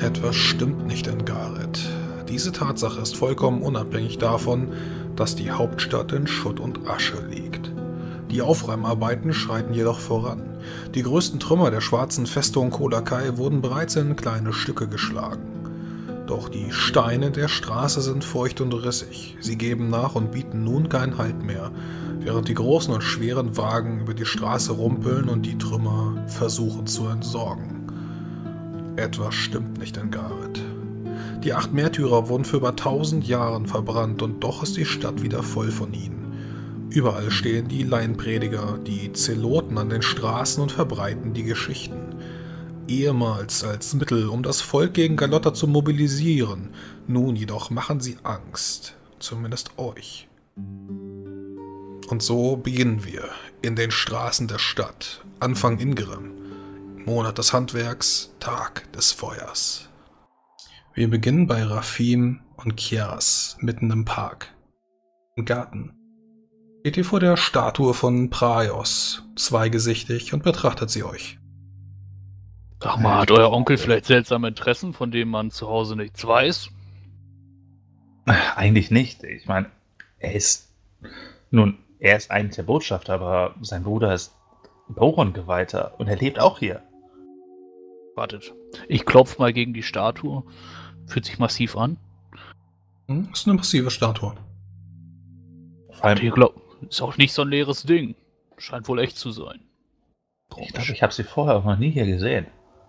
Etwas stimmt nicht in Gareth. Diese Tatsache ist vollkommen unabhängig davon, dass die Hauptstadt in Schutt und Asche liegt. Die Aufräumarbeiten schreiten jedoch voran. Die größten Trümmer der schwarzen Festung Kolakai wurden bereits in kleine Stücke geschlagen. Doch die Steine der Straße sind feucht und rissig. Sie geben nach und bieten nun keinen Halt mehr, während die großen und schweren Wagen über die Straße rumpeln und die Trümmer versuchen zu entsorgen. Etwas stimmt nicht in Gareth. Die 8 Märtyrer wurden für über 1000 Jahren verbrannt und doch ist die Stadt wieder voll von ihnen. Überall stehen die Laienprediger, die Zeloten an den Straßen und verbreiten die Geschichten. Ehemals als Mittel, um das Volk gegen Galotta zu mobilisieren, nun jedoch machen sie Angst, zumindest euch. Und so beginnen wir in den Straßen der Stadt, Anfang Ingrim, Monat des Handwerks, Tag des Feuers. Wir beginnen bei Rafim und Kiaras, mitten im Park. Im Garten steht ihr vor der Statue von Praios, zweigesichtig, und betrachtet sie euch. Sag mal, hat euer Onkel vielleicht seltsame Interessen, von denen man zu Hause nichts weiß? Eigentlich nicht. Ich meine, er ist eigentlich der Botschafter, aber sein Bruder ist Boron-Geweihter und er lebt auch hier. Wartet, ich klopf mal gegen die Statue. Fühlt sich massiv an. Ist eine massive Statue. Vor allem, Ist auch nicht so ein leeres Ding. Scheint wohl echt zu sein. ich glaube, ich habe sie vorher auch noch nie hier gesehen.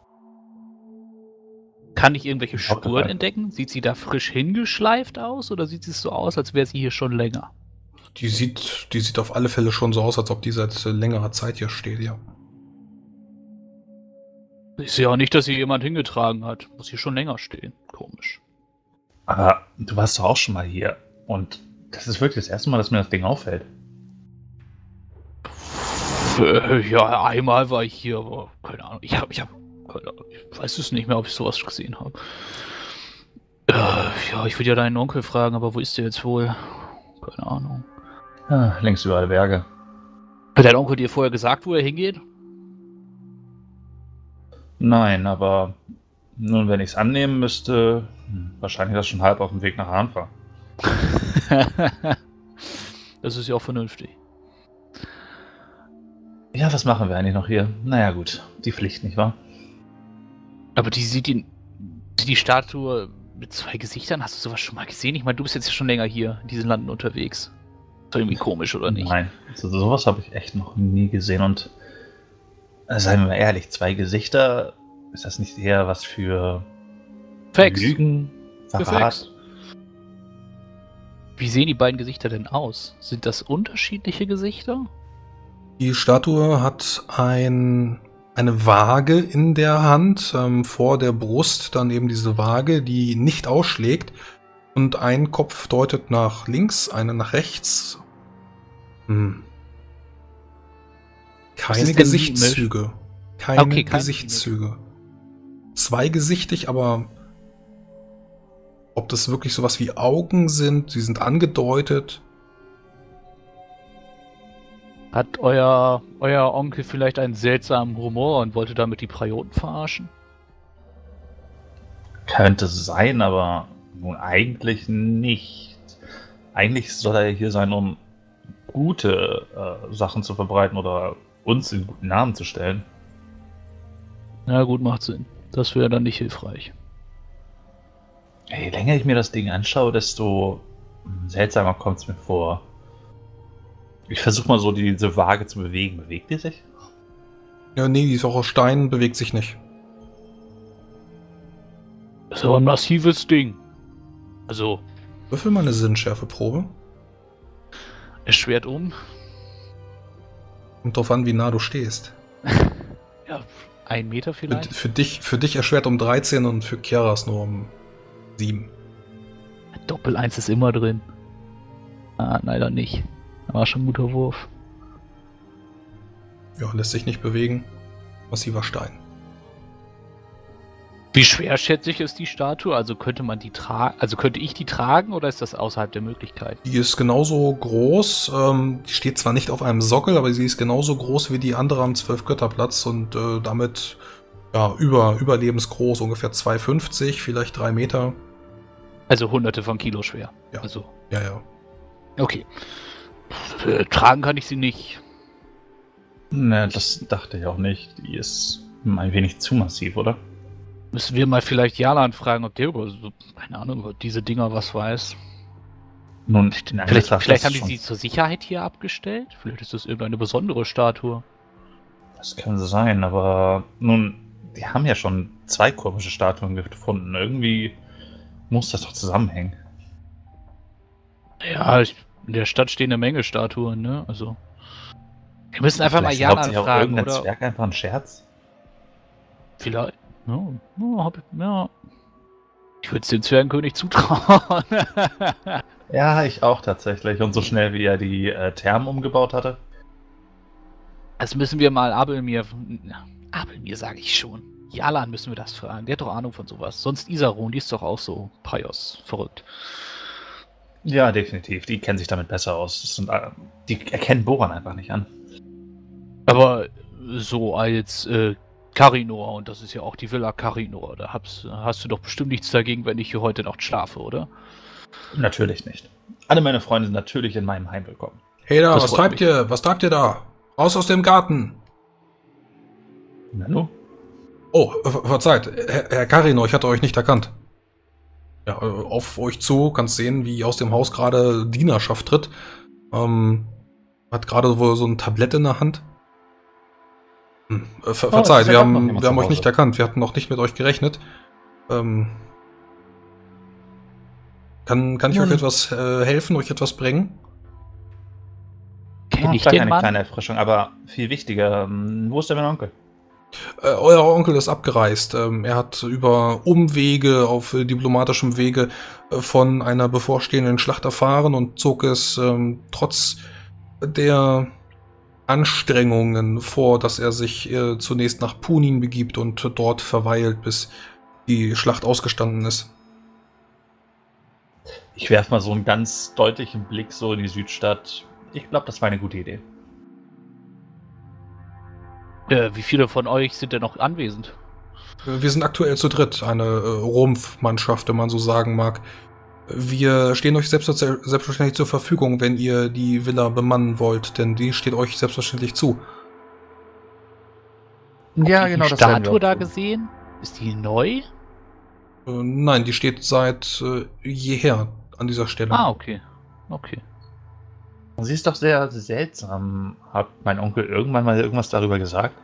Kann ich irgendwelche Spuren Aufgefallen. entdecken? Sieht sie da frisch hingeschleift aus oder sieht es so aus, als wäre sie hier schon länger? Die sieht auf alle Fälle schon so aus, als ob die seit längerer Zeit hier steht, ja. Ich sehe auch nicht, dass sie jemand hingetragen hat. Muss hier schon länger stehen. Komisch. Aber du warst doch auch schon mal hier und das ist wirklich das erste Mal, dass mir das Ding auffällt. Ja, einmal war ich hier, aber keine Ahnung. Ich weiß es nicht mehr, ob ich sowas gesehen habe. Ja, ich würde ja deinen Onkel fragen, aber wo ist der jetzt wohl? Keine Ahnung. Längst über alle Berge. Hat dein Onkel dir vorher gesagt, wo er hingeht? Nein, aber nun, wenn ich es annehmen müsste, wahrscheinlich das schon halb auf dem Weg nach Hanfa. Das ist ja auch vernünftig. Ja, was machen wir eigentlich noch hier? Naja gut, die Pflicht, nicht wahr? Aber die Statue mit 2 Gesichtern, hast du sowas schon mal gesehen? Ich meine, du bist jetzt schon länger hier in diesen Landen unterwegs. Ist doch irgendwie komisch, oder nicht? Nein, sowas habe ich echt noch nie gesehen und seien wir mal ehrlich, 2 Gesichter, ist das nicht eher was für Facts. Lügen, Für Verrat? Facts. Wie sehen die beiden Gesichter denn aus? Sind das unterschiedliche Gesichter? Die Statue hat eine Waage in der Hand, vor der Brust dann eben diese Waage, die nicht ausschlägt, und ein Kopf deutet nach links, eine nach rechts. Keine Gesichtszüge. Keine Gesichtszüge. Zweigesichtig, aber ob das wirklich sowas wie Augen sind, sie sind angedeutet. Hat euer Onkel vielleicht einen seltsamen Humor und wollte damit die Prioten verarschen? Könnte sein, aber nun eigentlich nicht. Eigentlich soll er hier sein, um gute Sachen zu verbreiten oder uns in guten Namen zu stellen. Na gut, macht Sinn. Das wäre dann nicht hilfreich. Je länger ich mir das Ding anschaue, desto seltsamer kommt es mir vor. Ich versuche mal so diese Waage zu bewegen. Bewegt die sich? Ja, nee, die ist auch aus Stein, bewegt sich nicht. Das ist aber ein massives Ding. Also, Würfel mal eine Sinnschärfeprobe. erschwert um. Kommt drauf an, wie nah du stehst. Ja, 1 Meter vielleicht. Für dich erschwert um 13 und für Kiaras nur um 7. Doppel-1 ist immer drin. Ah, leider nicht. War schon ein guter Wurf. Ja, lässt sich nicht bewegen. Massiver Stein. Wie schwer schätze ich ist die Statue? Also könnte ich die tragen oder ist das außerhalb der Möglichkeit? Die ist genauso groß. Die steht zwar nicht auf einem Sockel, aber sie ist genauso groß wie die andere am 12-Götter-Platz und damit Ja, überlebensgroß, ungefähr 2,50, vielleicht 3 Meter. Also hunderte von Kilo schwer. Ja. Also, Ja. okay. Tragen kann ich sie nicht. Ne, das dachte ich auch nicht. Die ist ein wenig zu massiv, oder? Müssen wir mal vielleicht Jalan fragen, ob der über so, keine Ahnung, über diese Dinger was weiß. Nun, Vielleicht haben die sie zur Sicherheit hier abgestellt? Vielleicht ist das irgendeine besondere Statue. Das kann so sein, aber nun, die haben ja schon 2 komische Statuen gefunden. Irgendwie muss das doch zusammenhängen. Ja, in der Stadt stehen eine Menge Statuen, ne? Also. Wir müssen einfach mal Vielleicht Jalan glaubt sich auch fragen, irgendein oder? Zwerg einfach ein Scherz? Vielleicht. Ja. Ich würde es dem Zwergenkönig zutrauen. Ja, ich auch tatsächlich. Und so schnell wie er die Thermen umgebaut hatte. Das müssen wir mal Abelmir sage ich schon. Jalan müssen wir das fragen. Der hat doch Ahnung von sowas. Sonst Isaron, die ist doch auch so Paios. Verrückt. Ja, definitiv. Die kennen sich damit besser aus. Die erkennen Boran einfach nicht an. Aber so als Karinor, und das ist ja auch die Villa Karinor, da hast du doch bestimmt nichts dagegen, wenn ich hier heute Nacht schlafe, oder? Natürlich nicht. Alle meine Freunde sind natürlich in meinem Heim willkommen. Hey da, Das was freut treibt mich. ihr? Was treibt ihr da? Raus aus dem Garten! Nanu? Oh, verzeiht, Herr Karinor, ich hatte euch nicht erkannt. Ja, auf euch zu, kannst sehen, wie aus dem Haus gerade Dienerschaft tritt. Hat gerade wohl so ein Tablett in der Hand. Verzeiht, wir haben euch nicht erkannt. Wir hatten noch nicht mit euch gerechnet. Kann ich euch etwas helfen, euch etwas bringen? Kenn ich Vielleicht den eine Mann? kleine Erfrischung, aber viel wichtiger, wo ist denn mein Onkel? Euer Onkel ist abgereist. Er hat über Umwege auf diplomatischem Wege von einer bevorstehenden Schlacht erfahren und zog es trotz der Anstrengungen vor, dass er sich zunächst nach Punin begibt und dort verweilt, bis die Schlacht ausgestanden ist. Ich werfe mal so einen ganz deutlichen Blick so in die Südstadt. Ich glaube, das war eine gute Idee. Wie viele von euch sind denn noch anwesend? Wir sind aktuell zu dritt, eine Rumpfmannschaft, wenn man so sagen mag. Wir stehen euch selbstverständlich zur Verfügung, wenn ihr die Villa bemannen wollt, denn die steht euch selbstverständlich zu. Ja, Die Statue da gesehen? Ist die neu? Nein, die steht seit jeher an dieser Stelle. Ah, okay. Okay. Sie ist doch sehr seltsam. Hat mein Onkel irgendwann mal irgendwas darüber gesagt?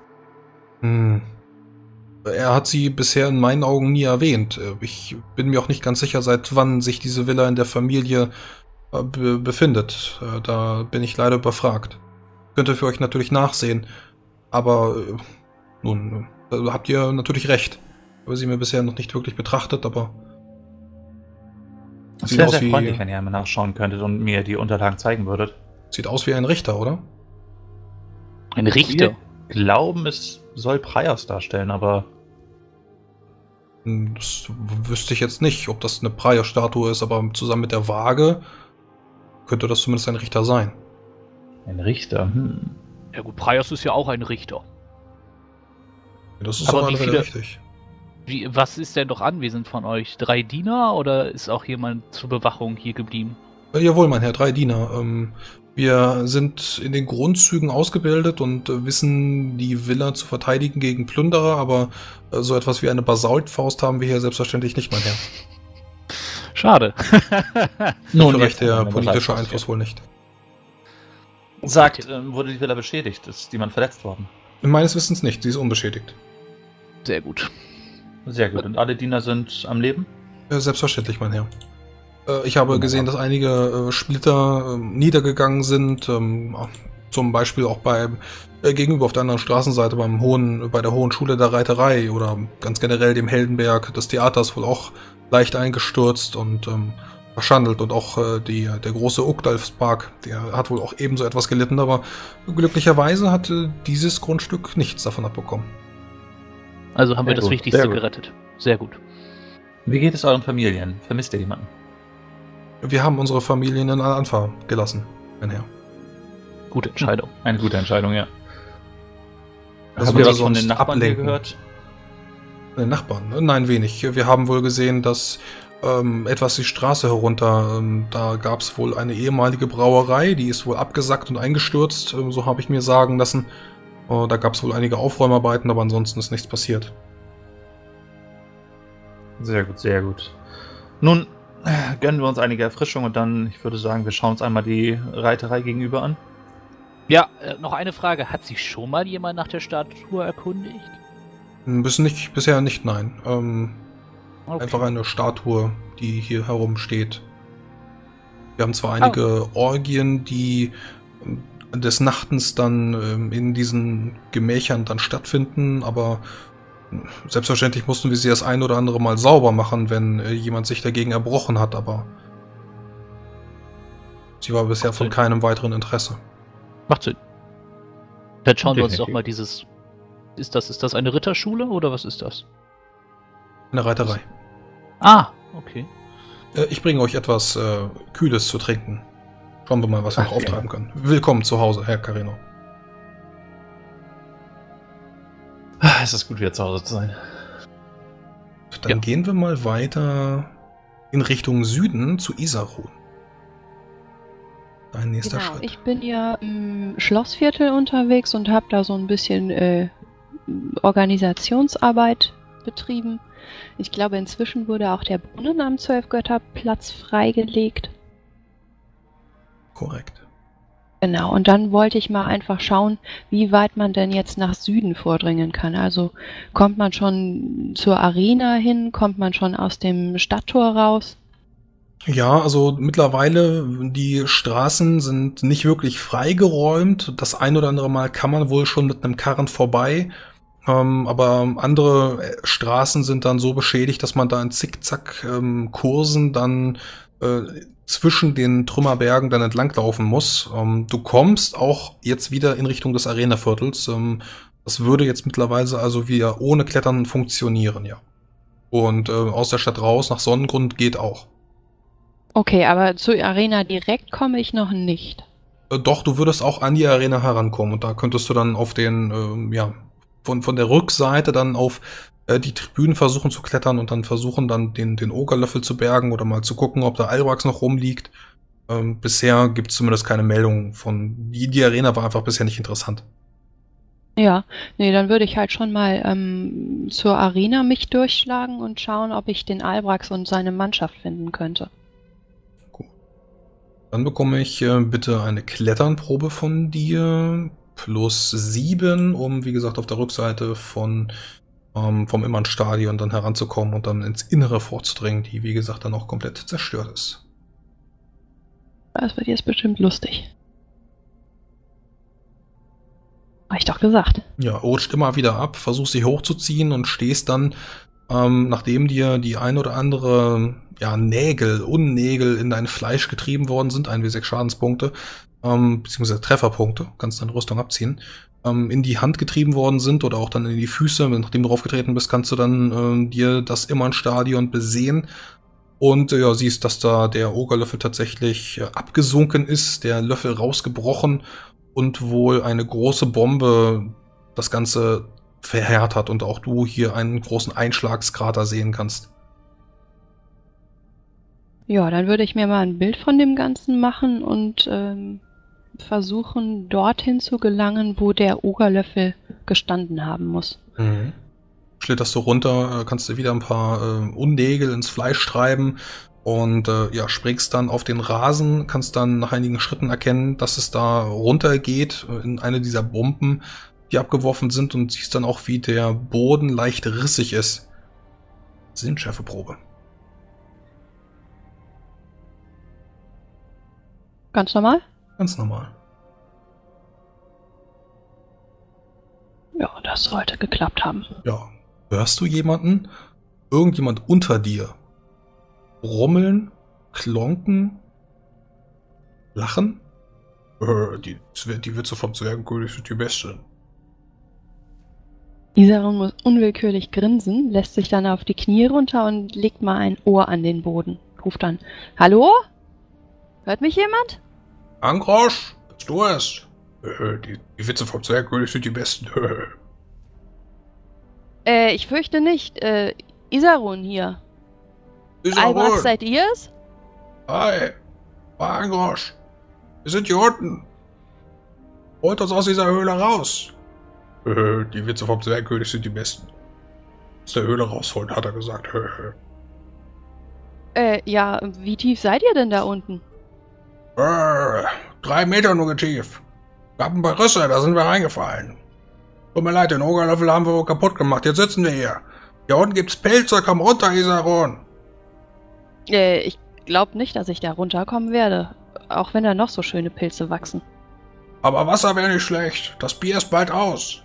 Er hat sie bisher in meinen Augen nie erwähnt. Ich bin mir auch nicht ganz sicher, seit wann sich diese Villa in der Familie befindet. Da bin ich leider überfragt. Könnte für euch natürlich nachsehen, aber nun, da habt ihr natürlich recht. Ich habe sie mir bisher noch nicht wirklich betrachtet, aber Es sieht wäre aus sehr wie, freundlich, wenn ihr einmal nachschauen könntet und mir die Unterlagen zeigen würdet. sieht aus wie ein Richter, oder? Ein Richter. Wir glauben, es soll Praios darstellen, aber Das wüsste ich jetzt nicht, ob das eine Praia-Statue ist, aber zusammen mit der Waage könnte das zumindest ein Richter sein. ein Richter. Ja gut, Praios ist ja auch ein Richter. Das ist Aber auf wie alle Fälle viele- richtig. Was ist denn noch anwesend von euch? 3 Diener oder ist auch jemand zur Bewachung hier geblieben? Jawohl, mein Herr, 3 Diener. Wir sind in den Grundzügen ausgebildet und wissen, die Villa zu verteidigen gegen Plünderer, aber so etwas wie eine Basaltfaust haben wir hier selbstverständlich nicht, mein Herr. Schade. Nun, jetzt vielleicht der haben wir eine politische Basaltfaust Einfluss wohl nicht. Sagt, wurde die Villa beschädigt? Ist jemand verletzt worden? Meines Wissens nicht, sie ist unbeschädigt. Sehr gut. Sehr gut. Und alle Diener sind am Leben? Selbstverständlich, mein Herr. Ich habe gesehen, dass einige Splitter niedergegangen sind, zum Beispiel auch gegenüber auf der anderen Straßenseite bei der Hohen Schule der Reiterei oder ganz generell dem Heldenberg des Theaters wohl auch leicht eingestürzt und verschandelt und auch der große Uckdalfspark, der hat wohl auch ebenso etwas gelitten, aber glücklicherweise hat dieses Grundstück nichts davon abbekommen. Also haben wir Sehr das gut, Wichtigste sehr gut. gerettet. Sehr gut. Wie geht es euren Familien? Vermisst ihr jemanden? Wir haben unsere Familien in Anfa gelassen, mein Herr. Gute Entscheidung. Eine gute Entscheidung, ja. Das Habt würde ihr was von sonst den Nachbarn hier ablenken. gehört? Nachbarn? Nein, wenig. Wir haben wohl gesehen, dass etwas die Straße herunter, da gab es wohl eine ehemalige Brauerei, die ist wohl abgesackt und eingestürzt, so habe ich mir sagen lassen. Da gab es wohl einige Aufräumarbeiten, aber ansonsten ist nichts passiert. Sehr gut, sehr gut. Nun gönnen wir uns einige Erfrischung und dann, ich würde sagen, wir schauen uns einmal die Reiterei gegenüber an. Ja, noch eine Frage. Hat sich schon mal jemand nach der Statue erkundigt? Bisher nicht, nein. Okay. Einfach eine Statue, die hier herumsteht. Wir haben zwar einige Orgien, die des Nachtens dann in diesen Gemächern dann stattfinden, aber selbstverständlich mussten wir sie das ein oder andere Mal sauber machen, wenn jemand sich dagegen erbrochen hat, aber sie war bisher von keinem weiteren Interesse. Macht Sinn. Dann schauen wir uns Definitiv. doch mal dieses... Ist das eine Ritterschule oder was ist das? Eine Reiterei. Ah, okay. Ich bringe euch etwas Kühles zu trinken. Schauen wir mal, was wir noch auftreiben können. Willkommen zu Hause, Herr Carino. Es ist gut, wieder zu Hause zu sein. Dann gehen wir mal weiter in Richtung Süden zu Isarun. Dein nächster Genau, Schritt. ich bin ja im Schlossviertel unterwegs und habe da so ein bisschen Organisationsarbeit betrieben. Ich glaube, inzwischen wurde auch der Brunnen am Zwölfgötterplatz freigelegt. Korrekt. Genau, und dann wollte ich mal einfach schauen, wie weit man denn jetzt nach Süden vordringen kann. Also kommt man schon zur Arena hin, kommt man schon aus dem Stadttor raus? Ja, also mittlerweile, die Straßen sind nicht wirklich freigeräumt. Das ein oder andere Mal kann man wohl schon mit einem Karren vorbei. Aber andere Straßen sind dann so beschädigt, dass man da in Zickzack-Kursen dann zwischen den Trümmerbergen dann entlanglaufen muss. Du kommst auch jetzt wieder in Richtung des Arena-Viertels. Das würde jetzt mittlerweile also wieder ohne Klettern funktionieren, ja. Und aus der Stadt raus nach Sonnengrund geht auch. Okay, aber zur Arena direkt komme ich noch nicht. Doch, du würdest auch an die Arena herankommen und da könntest du dann auf den, von der Rückseite dann auf die Tribünen versuchen zu klettern und dann versuchen dann den Ogerlöffel zu bergen oder mal zu gucken, ob da Albrax noch rumliegt. Bisher gibt es zumindest keine Meldung von... Die Arena war einfach bisher nicht interessant. Ja, nee, dann würde ich halt schon mal zur Arena mich durchschlagen und schauen, ob ich den Albrax und seine Mannschaft finden könnte. Dann bekomme ich bitte eine Kletternprobe von dir. +7, um, wie gesagt, auf der Rückseite vom Immernstadion dann heranzukommen und dann ins Innere vorzudringen, die, wie gesagt, dann auch komplett zerstört ist. Das wird jetzt bestimmt lustig. Hab ich doch gesagt. Ja, rutscht immer wieder ab, versuchst dich hochzuziehen und stehst dann, nachdem dir die ein oder andere Unnägel in dein Fleisch getrieben worden sind, 1W6 Schadenspunkte, beziehungsweise Trefferpunkte, kannst deine Rüstung abziehen, in die Hand getrieben worden sind oder auch dann in die Füße, nachdem du draufgetreten bist, kannst du dann dir das Immernstadion besehen und siehst, dass da der Ogerlöffel tatsächlich abgesunken ist, der Löffel rausgebrochen und wohl eine große Bombe das Ganze verheert hat und auch du hier einen großen Einschlagskrater sehen kannst. Ja, dann würde ich mir mal ein Bild von dem Ganzen machen und versuchen, dorthin zu gelangen, wo der Ogerlöffel gestanden haben muss. Mhm. Schlitterst du runter, kannst du wieder ein paar Unnägel ins Fleisch treiben und springst dann auf den Rasen, kannst dann nach einigen Schritten erkennen, dass es da runter geht in eine dieser Bomben, die abgeworfen sind und siehst dann auch, wie der Boden leicht rissig ist. Sinnschärfeprobe. Ganz normal? Ganz normal. Ja, das sollte geklappt haben. Ja. Hörst du jemanden? Irgendjemand unter dir? Brummeln? Klonken? Lachen? Die Witze vom Zwergenkönig sind die besten. Isarun muss unwillkürlich grinsen, lässt sich dann auf die Knie runter und legt mal ein Ohr an den Boden. Ruft dann, hallo? Hört mich jemand? Ankrosch, bist du es? Die Witze vom Zwergenkönig sind die besten. Ich fürchte nicht. Isarun hier. Albrax, seid ihr's? Hi, Wagengrosch. Wir sind hier unten. Holt uns aus dieser Höhle raus. Die Witze vom Zwergkönig sind die besten. Aus der Höhle rausholen, hat er gesagt. Ja, wie tief seid ihr denn da unten? 3 Meter nur tief. Gab ein paar Risse, da sind wir reingefallen. Tut mir leid, den Ogerlöffel haben wir wohl kaputt gemacht. Jetzt sitzen wir hier. Hier unten gibt's Pilze, komm runter, Isarun. Ich glaube nicht, dass ich da runterkommen werde. Auch wenn da noch so schöne Pilze wachsen. Aber Wasser wäre nicht schlecht. Das Bier ist bald aus.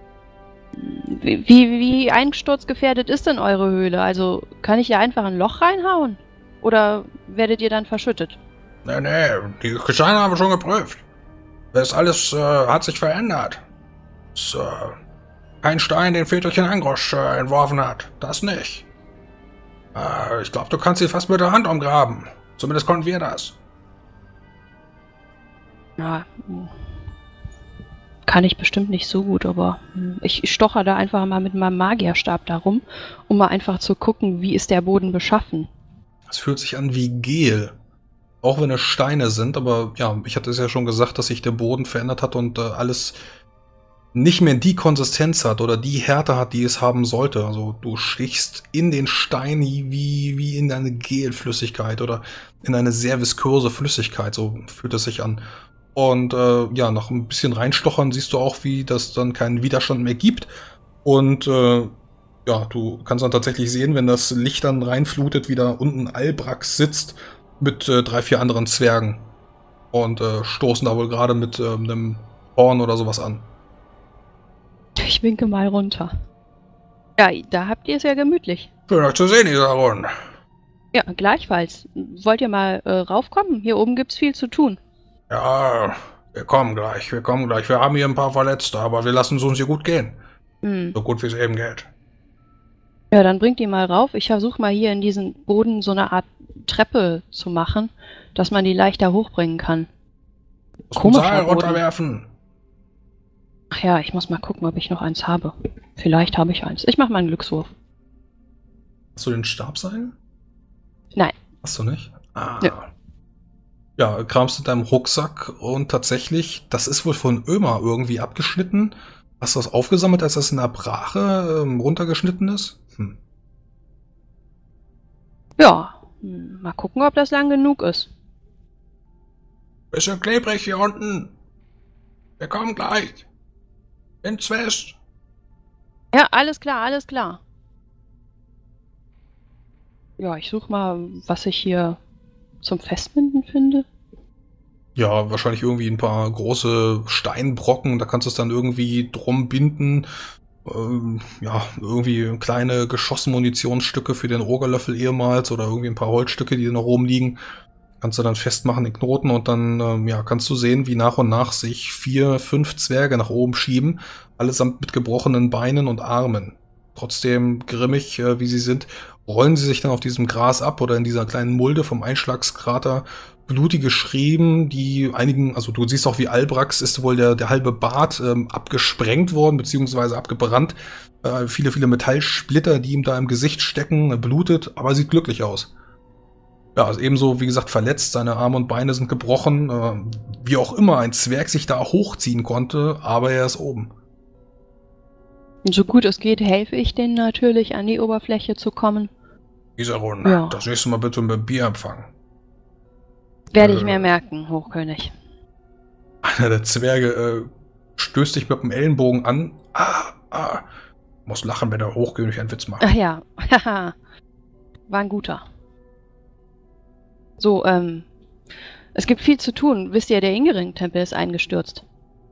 Wie einsturzgefährdet ist denn eure Höhle? Also, kann ich hier einfach ein Loch reinhauen? Oder werdet ihr dann verschüttet? Nee, die Gesteine haben wir schon geprüft. Das alles hat sich verändert. Das, kein Stein, den Väterchen Angrosch entworfen hat. Das nicht. Ich glaube, du kannst sie fast mit der Hand umgraben. Zumindest konnten wir das. Ja, kann ich bestimmt nicht so gut, aber ich stocher da einfach mal mit meinem Magierstab darum, um mal einfach zu gucken, wie ist der Boden beschaffen. Es fühlt sich an wie Gel. Auch wenn es Steine sind, aber ja, ich hatte es ja schon gesagt, dass sich der Boden verändert hat und alles nicht mehr die Konsistenz hat oder die Härte hat, die es haben sollte. Also du stichst in den Stein wie in eine Gelflüssigkeit oder in eine sehr viskose Flüssigkeit, so fühlt es sich an. Und ja, nach ein bisschen reinstochern siehst du auch, wie das dann keinen Widerstand mehr gibt. Und ja, du kannst dann tatsächlich sehen, wenn das Licht dann reinflutet, wie da unten Albrax sitzt mit 3, 4 anderen Zwergen. Und stoßen da wohl gerade mit einem Horn oder sowas an. Ich winke mal runter. Ja, da habt ihr es ja gemütlich. Schön euch zu sehen, Isarun. Ja, gleichfalls. Wollt ihr mal raufkommen? Hier oben gibt's viel zu tun. Ja, wir kommen gleich. Wir haben hier ein paar Verletzte, aber wir lassen es uns hier gut gehen. So gut wie es eben geht. Ja, dann bringt die mal rauf. Ich versuche mal hier in diesen Boden so eine Art Treppe zu machen, dass man die leichter hochbringen kann. Komisch. Seil runterwerfen. Ach ja, ich muss mal gucken, ob ich noch eins habe. Vielleicht habe ich eins. Ich mache mal einen Glückswurf. Hast du den Stabseil? Nein. Hast du nicht? Ah. Ja. Ja, kramst in deinem Rucksack und tatsächlich, das ist wohl von Ömer irgendwie abgeschnitten. Hast du das aufgesammelt, als das in der Brache runtergeschnitten ist? Ja, mal gucken, ob das lang genug ist. Bisschen klebrig hier unten. Wir kommen gleich. Ins Fest. Ja, alles klar, alles klar. Ja, ich suche mal, was ich hier zum Festbinden finde. Ja, wahrscheinlich irgendwie ein paar große Steinbrocken, da kannst du es dann irgendwie drum binden. Ja, irgendwie kleine Geschossmunitionsstücke für den Ogerlöffel ehemals oder irgendwie ein paar Holzstücke, die noch rumliegen. Kannst du dann festmachen, den Knoten, und dann ja, kannst du sehen, wie nach und nach sich 4, 5 Zwerge nach oben schieben, allesamt mit gebrochenen Beinen und Armen. Trotzdem grimmig, wie sie sind, rollen sie sich dann auf diesem Gras ab oder in dieser kleinen Mulde vom Einschlagskrater blutige Schrieben, die einigen, also du siehst auch, wie Albrax ist wohl der halbe Bart abgesprengt worden, beziehungsweise abgebrannt. Viele, viele Metallsplitter, die ihm da im Gesicht stecken, blutet, aber sieht glücklich aus. Ja, also ebenso, wie gesagt, verletzt, seine Arme und Beine sind gebrochen, wie auch immer ein Zwerg sich da hochziehen konnte, aber er ist oben. So gut es geht, helfe ich denen natürlich, an die Oberfläche zu kommen. Isarun, Ja. Das nächste Mal bitte mit Bier empfangen. Werde ich mir merken, Hochkönig. Einer der Zwerge stößt dich mit dem Ellenbogen an. Muss lachen, wenn der Hochkönig einen Witz macht. Ach ja, haha. War ein guter. So, es gibt viel zu tun. Wisst ihr, der Ingering-Tempel ist eingestürzt.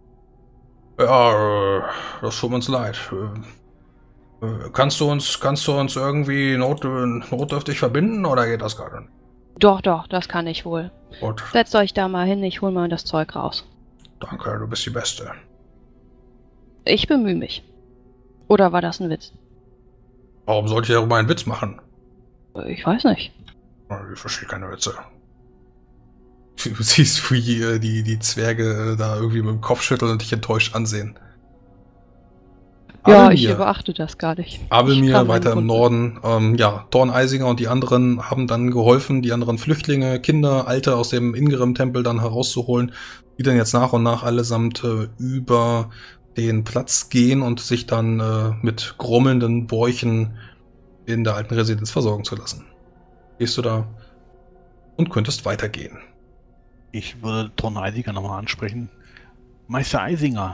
Ja, das tut uns leid. Kannst du uns irgendwie notdürftig verbinden oder geht das gar nicht? Doch, das kann ich wohl. Gut, Setzt euch da mal hin, ich hol mal das Zeug raus. danke, du bist die Beste. Ich bemühe mich. Oder war das ein Witz? Warum sollte ich darüber einen Witz machen? Ich weiß nicht. Ich verstehe keine Witze. Du siehst, wie die Zwerge da irgendwie mit dem Kopf schütteln und dich enttäuscht ansehen. Ja, ich Abelmir, beachte das gar nicht. Ich Abelmir kam weiter im Norden. Norden. Dorn Eisinger und die anderen haben dann geholfen, die anderen Flüchtlinge, Kinder, Alte aus dem Ingrim-Tempel dann herauszuholen, die dann jetzt nach und nach allesamt über den Platz gehen und sich dann mit grummelnden Bäuchen in der alten Residenz versorgen zu lassen. Gehst du da und könntest weitergehen. Ich würde Don Eisinger nochmal ansprechen. Meister Eisinger,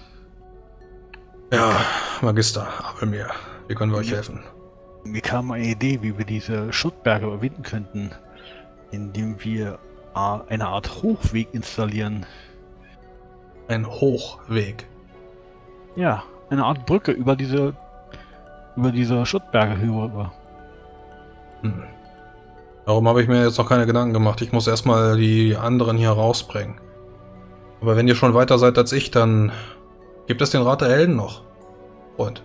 Ja, Magister Abelmir, wie können wir euch helfen? mir kam eine Idee, wie wir diese Schuttberge überwinden könnten, indem wir eine Art Hochweg installieren. Ein Hochweg. Ja, eine Art Brücke über diese Schuttberge rüber. Hm. Darum habe ich mir jetzt noch keine Gedanken gemacht. Ich muss erstmal die anderen hier rausbringen. Aber wenn ihr schon weiter seid als ich, dann gibt es den Rat der Helden noch. Freund.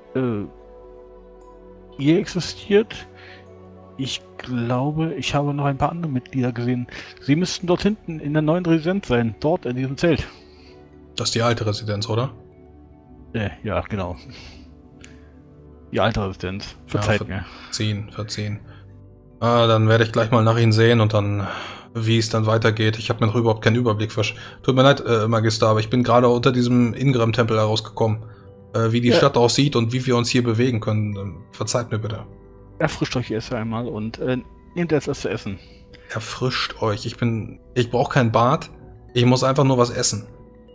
Ihr existiert. Ich glaube, ich habe noch ein paar andere Mitglieder gesehen. Sie müssten dort hinten in der neuen Residenz sein. Dort in diesem Zelt. Das ist die alte Residenz, oder? Ja, genau. Die alte Residenz. Verzeiht mir. Verziehen. Dann werde ich gleich mal nach ihnen sehen und dann, wie es dann weitergeht. Ich habe mir noch überhaupt keinen Überblick. Tut mir leid, Magister, aber ich bin gerade unter diesem Ingrim-Tempel herausgekommen. Wie die Stadt aussieht und wie wir uns hier bewegen können. Verzeiht mir bitte. Erfrischt euch erst einmal und nehmt erst was zu essen. Erfrischt euch. Ich brauche kein Bad. Ich muss einfach nur was essen.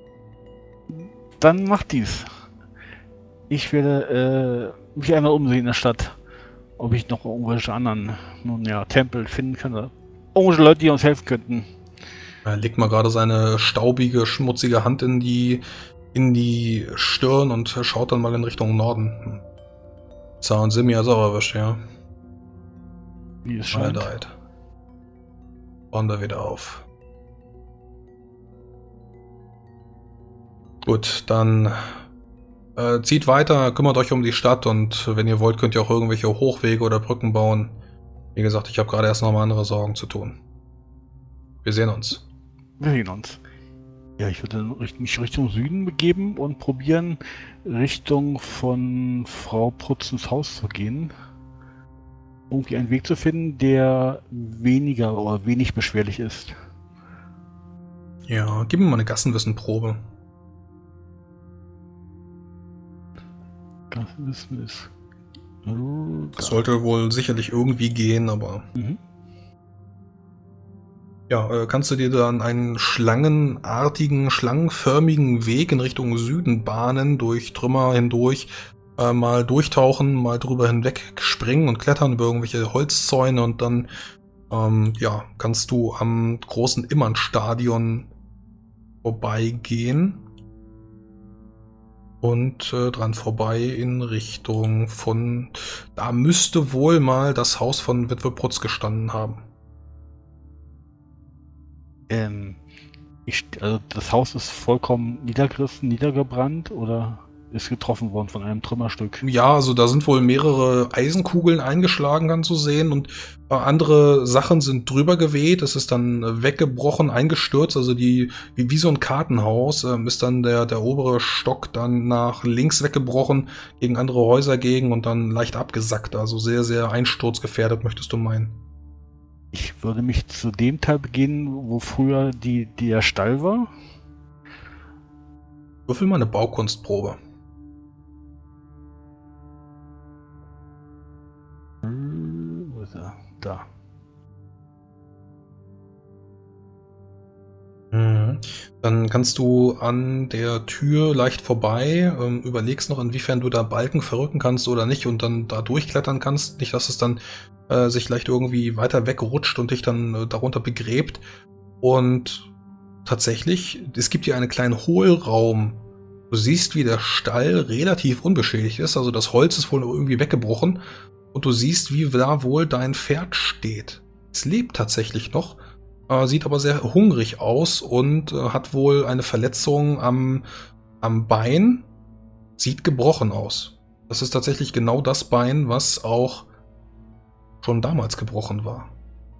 Dann macht dies. Ich werde mich einmal umsehen in der Stadt, ob ich noch irgendwelche anderen, Tempel finden kann. Irgendwelche Leute, die uns helfen könnten. Er legt mal gerade seine staubige, schmutzige Hand in die Stirn und schaut dann mal in Richtung Norden. Zar und Simi also auch erwischt, ja. Wie es scheint. Bauen wir wieder auf. Gut, dann zieht weiter, kümmert euch um die Stadt und wenn ihr wollt, könnt ihr auch irgendwelche Hochwege oder Brücken bauen. Wie gesagt, ich habe gerade erst noch mal andere Sorgen zu tun. Wir sehen uns. Wir sehen uns. Ja, ich würde mich Richtung Süden begeben und probieren, Richtung von Frau Prutzens Haus zu gehen. Irgendwie einen Weg zu finden, der weniger oder wenig beschwerlich ist. Ja, gib mir mal eine Gassenwissenprobe. Gassenwissen ist... Das sollte wohl sicherlich irgendwie gehen, aber... Mhm. Ja, kannst du dir dann einen schlangenartigen, schlangenförmigen Weg in Richtung Süden bahnen, durch Trümmer hindurch, mal durchtauchen, mal drüber hinweg springen und klettern über irgendwelche Holzzäune und dann, kannst du am großen Immernstadion vorbeigehen und dran vorbei in Richtung von, da müsste wohl mal das Haus von Witwe Prutz gestanden haben. Also das Haus ist vollkommen niedergerissen, niedergebrannt oder ist getroffen worden von einem Trümmerstück? Ja, also da sind wohl mehrere Eisenkugeln eingeschlagen, kannst du sehen, und andere Sachen sind drüber geweht. Es ist dann weggebrochen, eingestürzt, also wie so ein Kartenhaus ist dann der obere Stock dann nach links weggebrochen, gegen andere Häuser gegen und dann leicht abgesackt, also sehr, sehr einsturzgefährdet, möchtest du meinen. Ich würde mich zu dem Teil begehen, wo früher der Stall war. Würfel mal eine Baukunstprobe. Wo ist er? Da. Dann kannst du an der Tür leicht vorbei, überlegst noch, inwiefern du da Balken verrücken kannst oder nicht und dann da durchklettern kannst. Nicht, dass es dann sich leicht irgendwie weiter wegrutscht und dich dann darunter begräbt. Und tatsächlich, es gibt hier einen kleinen Hohlraum. Du siehst, wie der Stall relativ unbeschädigt ist, also das Holz ist wohl irgendwie weggebrochen und du siehst, wie da wohl dein Pferd steht. Es lebt tatsächlich noch, sieht aber sehr hungrig aus und hat wohl eine Verletzung am Bein, sieht gebrochen aus. Das ist tatsächlich genau das Bein, was auch schon damals gebrochen war.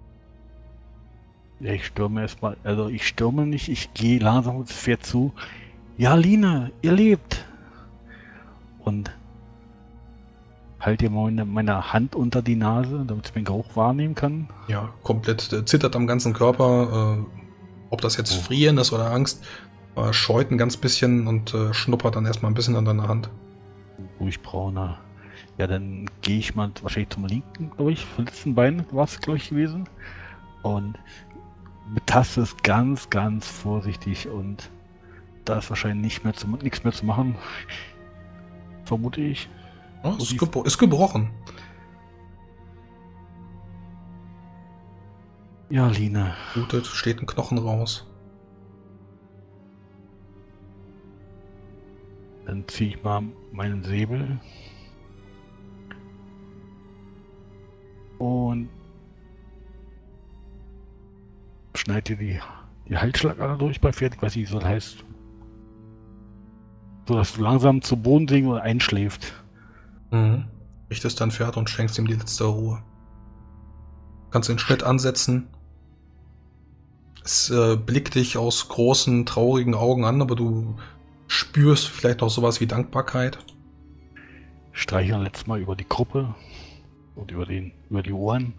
Ja, ich stürme erstmal, also ich stürme nicht, ich gehe langsam auf das Pferd zu. Ja, Lina, ihr lebt. und halte dir meine Hand unter die Nase, damit ich den Geruch wahrnehmen kann. Ja, komplett zittert am ganzen Körper. Ob das jetzt Frieren ist oder Angst, scheut ein ganz bisschen und schnuppert dann erstmal ein bisschen an deiner Hand. Ruhig brauner. Ja, dann gehe ich mal wahrscheinlich zum linken, glaube ich, verletzten Bein war es, glaube ich, gewesen. Und betaste es ganz, ganz vorsichtig und da ist wahrscheinlich nichts mehr zu machen. Vermute ich. Oh, ist gebrochen. Ja, Line. Blutet, steht ein Knochen raus. Dann ziehe ich mal meinen Säbel. Und schneide die Halsschlagader durch bei Pferd, ich weiß nicht, wie das heißt. So dass du langsam zu Boden sinkst und einschläft. Mhm. Richtest dein Pferd und schenkst ihm die letzte Ruhe. Kannst den Schnitt ansetzen. Es blickt dich aus großen, traurigen Augen an, aber du spürst vielleicht auch sowas wie Dankbarkeit. Streiche letztes Mal über die Gruppe und über die Ohren.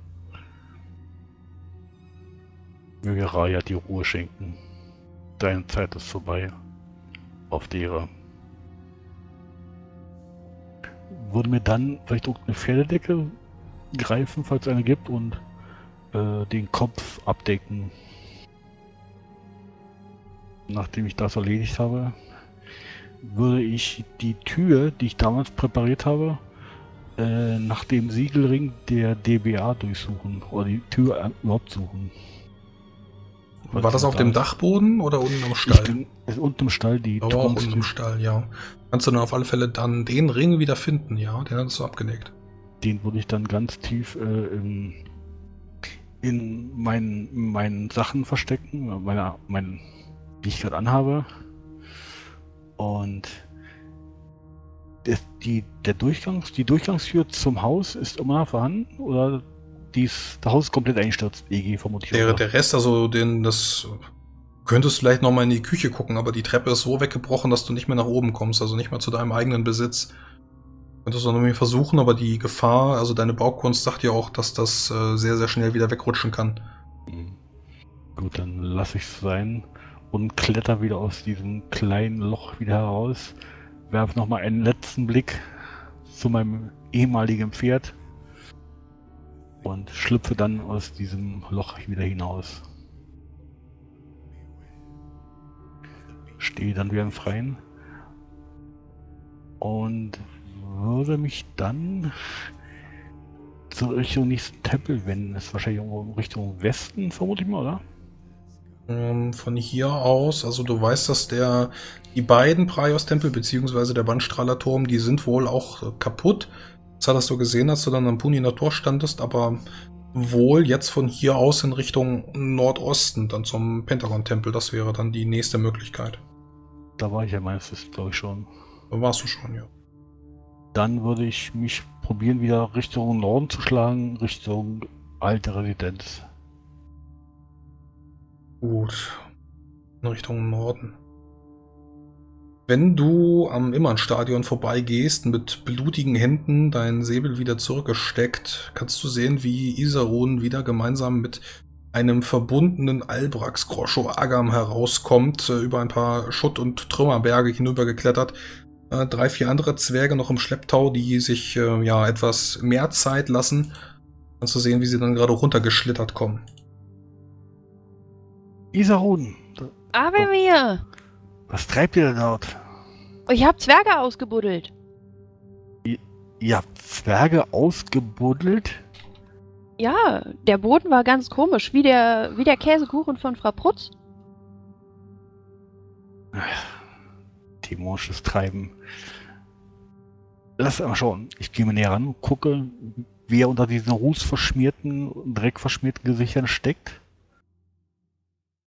Möge Raya die Ruhe schenken. Deine Zeit ist vorbei. Auf die Ehre. Würde mir dann vielleicht auch eine Pferdedecke greifen, falls es eine gibt, und den Kopf abdecken. Nachdem ich das erledigt habe, würde ich die Tür, die ich damals präpariert habe, nach dem Siegelring der DBA durchsuchen oder die Tür überhaupt suchen. War das auf dem Dachboden oder unten im Stall? Ist unten im Stall, die aber auch unten im Stall, ja. Kannst du dann auf alle Fälle dann den Ring wieder finden, ja? Den hast du abgelegt. Den würde ich dann ganz tief in meinen Sachen verstecken, die ich gerade anhabe. Und die Durchgangstür zum Haus ist immer noch vorhanden, oder das Haus ist komplett eingestürzt, EG vermutlich. Der Rest, also das könntest du vielleicht nochmal in die Küche gucken, aber die Treppe ist so weggebrochen, dass du nicht mehr nach oben kommst, also nicht mehr zu deinem eigenen Besitz. Könntest du noch mal versuchen, aber die Gefahr, also deine Baukunst sagt ja auch, dass das sehr, sehr schnell wieder wegrutschen kann. Gut, dann lasse ich es sein und kletter wieder aus diesem kleinen Loch wieder heraus. Werfe nochmal einen letzten Blick zu meinem ehemaligen Pferd und schlüpfe dann aus diesem Loch wieder hinaus. Stehe dann wieder im Freien und würde mich dann zur Richtung nächsten Tempel wenden. Das ist wahrscheinlich irgendwo Richtung Westen, vermute ich mal, oder? Von hier aus, also du weißt, dass die beiden Praios-Tempel bzw. der Bandstrahler-Turm, die sind wohl auch kaputt. Das hattest du gesehen, als du dann am Puniner Tor standest, aber wohl jetzt von hier aus in Richtung Nordosten, dann zum Pentagon-Tempel. Das wäre dann die nächste Möglichkeit. Da war ich ja meistens, glaube ich, schon. Da warst du schon, ja. Dann würde ich mich probieren, wieder Richtung Norden zu schlagen, Richtung alte Residenz. Gut. In Richtung Norden. Wenn du am Immernstadion vorbeigehst, mit blutigen Händen dein Säbel wieder zurückgesteckt, kannst du sehen, wie Isarun wieder gemeinsam mit einem verbundenen Albrax Groscho Agam herauskommt, über ein paar Schutt- und Trümmerberge hinübergeklettert. 3, 4 andere Zwerge noch im Schlepptau, die sich etwas mehr Zeit lassen. Kannst du sehen, wie sie dann gerade runtergeschlittert kommen. Isarun! Aber mir! Was treibt ihr denn dort? Ich hab Zwerge ausgebuddelt. Ihr habt Zwerge ausgebuddelt? Ja, der Boden war ganz komisch, wie der Käsekuchen von Frau Prutz. Dämonisches Treiben. Lass mal schauen. Ich gehe mir näher ran und gucke, wer unter diesen rußverschmierten, dreckverschmierten Gesichtern steckt.